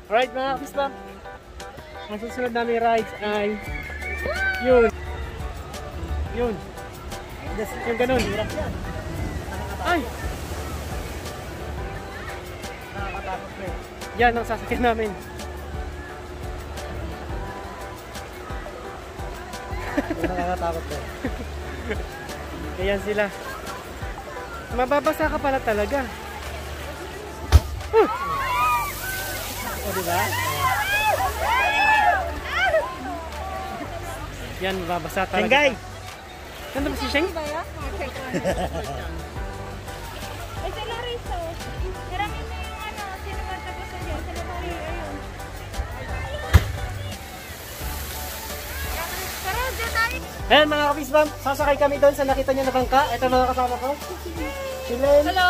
Alright mga kapisbam, ang susunod namin rides ay yun. Yun. Yung ganun. Ay! Yan ang sasakyan namin. Nakakatakot ko. Ayan sila. Mababasa ka pala talaga. O diba? Yan, mababasa talaga. Sengay! Nandun ba si Sheng? Ay, sila Rizzo. Marami mo yung ano, sino ba tapos na dyan? Sila Mari, ayun. Pero dyan tayo. Ayan mga kapisbam, sasakay kami doon sa nakita niyo na bangka. Ito mga kasama ko. Si Len, Hello.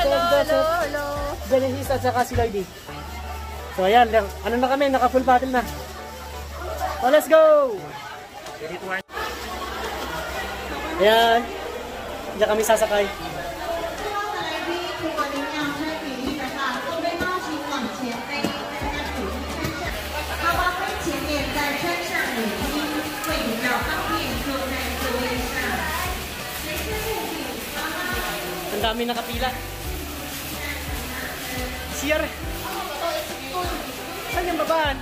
Genesis at saka si Lloydie. So ayan, ano na kami, naka full battle na. So let's go! Ayan, diyan kami sasakay. Ang dami nakapila. CR. Saan yung babaan?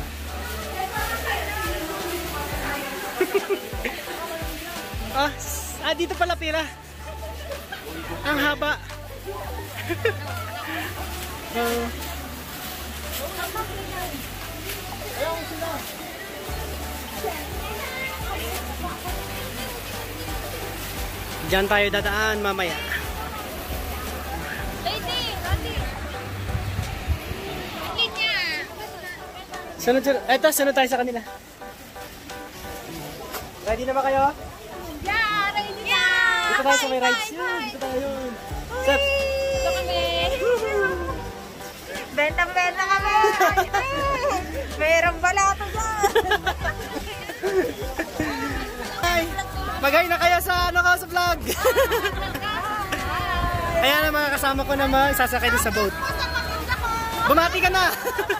Dito pala pila. Ang haba. Diyan tayo dadaan mamaya. Sunod tayo sa kanila. Ready na ba kayo? Yeah, ready na! Dito tayo sa may rides. Dito tayo. Sep! Dito kami. Bentang-benta kami. Mayroong balato dyan. Magay na kayo sa sa vlog. Ayan ang mga kasama ko naman, sasakay din sa boat. Bumati ka na.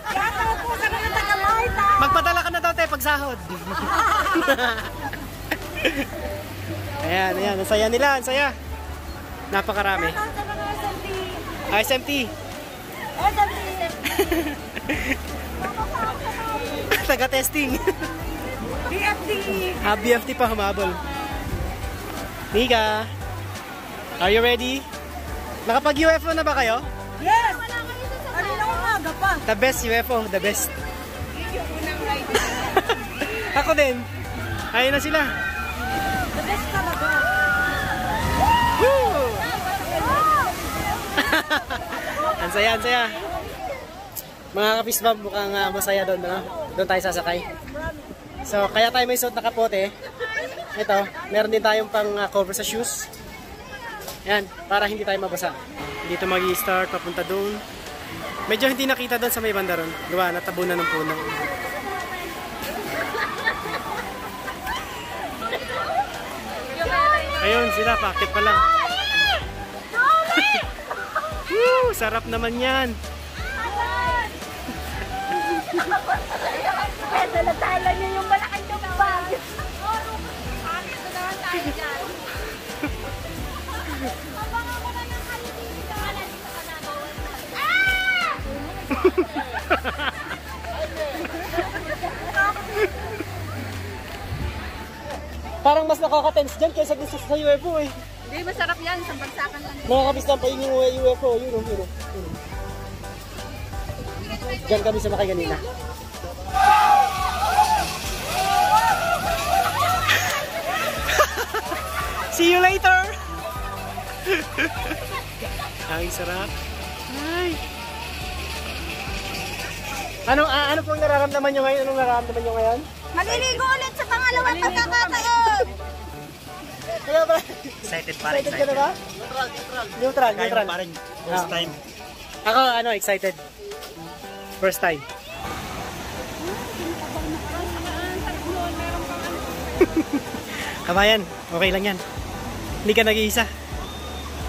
Magpadala ka na daw tayo pagsahod. Ayan, ang saya nila, ang saya. Napakarami. SMT. Taga-testing. BFT. BFT pa humabol. Nika, are you ready? Nakapag-UFO na ba kayo? Yes! Ano na umaga pa? The best UFO, the best. Ako din. Ayun na sila. The best talaga. Woo! Ang saya, ang saya. Mga kapisbam, mukhang masaya doon. No? Doon tayo sasakay. So, kaya tayo may suot na kapote. Ito, meron din tayong pang cover sa shoes. Yan, para hindi tayo mabasa. Dito mag-i-start, papunta doon. Medyo hindi nakita doon sa may banda ron. Gawa, natabunan ng puno. Ayun sila, packet pa lang. Woo, sarap naman yan. Dala-dala niyo yung malaking tumbang. Packet na naman tayo dyan. Abangan ko na ng kalimutan. Parang mas nakaka-tense dyan kaysa sa UFO eh. Hindi, masarap yan. Isang bagsakan lang. Mga kapisbam pa yung UFO. Yun. Dyan kami sumakay kanina. See you later! Ay, sarap. Ay. Ano pong nararamdaman nyo ngayon? Anong nararamdaman nyo ngayon? Maliligo ulit sa pangalawang pagkakataon. Kaya ba? Excited pa rin. Excited ka na ba? Neutral. Neutral pa rin. First time. Ako, excited. First time. Kabayan, okay lang yan. Hindi ka nag-iisa.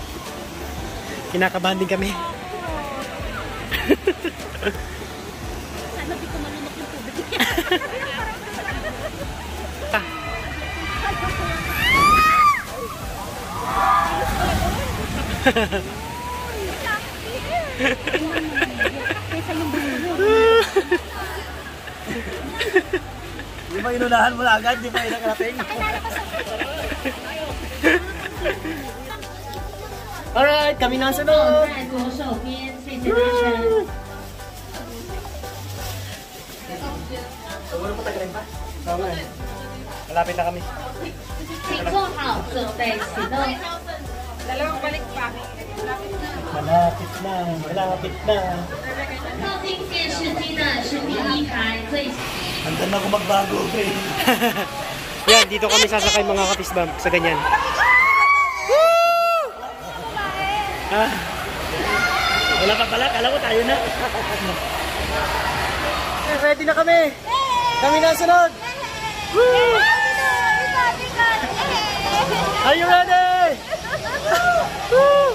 Kinakabahan din kami. Di ba inunahan mo na agad? Di ba inakarating? Alright, kami na sunod. 泰国手边，谢谢大家。 Siguro patagalin pa? Oo nga eh. Malapit na kami. 请坐好，准备启动。 Dalawang balik pa. Malapit na, malapit na. 靠近电视机的是第一排最。 Handa na ako magbago, pre. Yan, dito kami sasakay mga kapisbam sa ganyan. Ah, Wala pa pala, kala ko tayo na. ready na kami. Kami na sunod. Woo! Are you ready? Woo!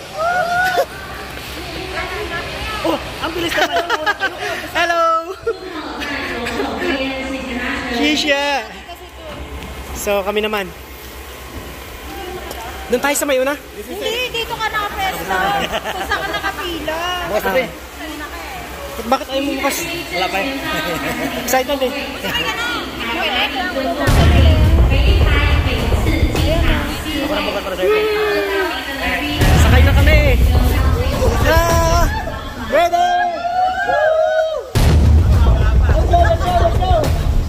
Oh, ang bilis naman yun. Hello! 手边，谢谢大家。 Kisha! So, kami naman. Doon tayo sa may una. Hindi, dito ka naka-pesta. Kung saan ka nakapila. Bukas na, pre. Bakit ayaw mo bukas? Wala pa eh. Excited eh. 每一排每次进场 Ako na bukas para sa'yo, pre. Sakay na kami. Ah! Ready? Woo! Let's go, let's go, let's go!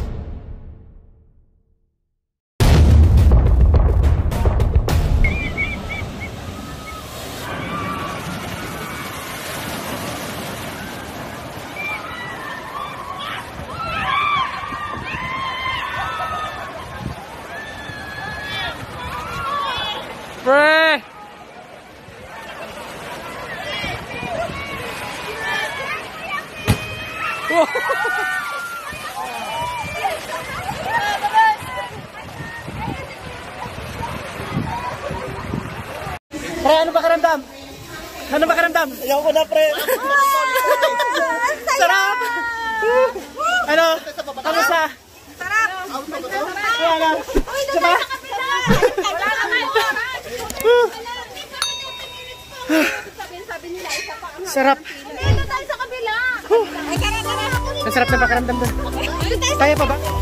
Pre! Pre, ano ba karamdam? Ano ba karamdam? Ayoko na, pre. Sarap! Ano? Kamusta? Sarap! Ano? Diba? Sabi nila, isa pa. Sarap. Dito tayo sa kabila. Ay, tara. Ang sarap na pakaramdam doon. Kaya pa ba?